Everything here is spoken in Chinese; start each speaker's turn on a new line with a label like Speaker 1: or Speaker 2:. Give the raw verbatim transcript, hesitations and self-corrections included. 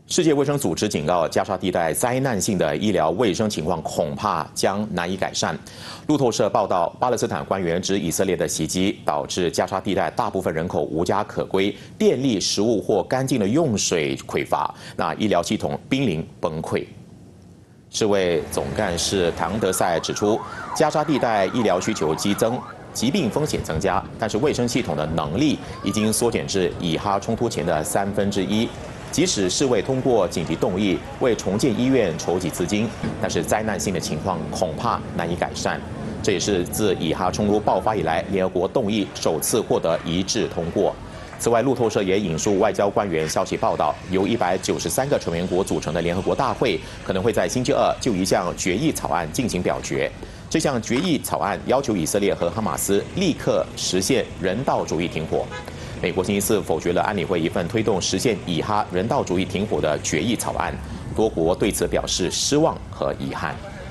Speaker 1: 世界卫生组织警告，加沙地带灾难性的医疗卫生情况恐怕将难以改善。路透社报道，巴勒斯坦官员指以色列的袭击导致加沙地带大部分人口无家可归，电力、食物或干净的用水匮乏，那医疗系统濒临崩溃。世卫总干事唐德赛指出，加沙地带医疗需求激增。 疾病风险增加，但是卫生系统的能力已经缩减至以哈冲突前的三分之一。即使世卫通过紧急动议为重建医院筹集资金，但是灾难性的情况恐怕难以改善。这也是自以哈冲突爆发以来，联合国动议首次获得一致通过。此外，路透社也引述外交官员消息报道，由一百九十三个成员国组成的联合国大会可能会在星期二就一项决议草案进行表决。 这项决议草案要求以色列和哈马斯立刻实现人道主义停火。美国星期四否决了安理会一份推动实现以哈人道主义停火的决议草案，多国对此表示失望和遗憾。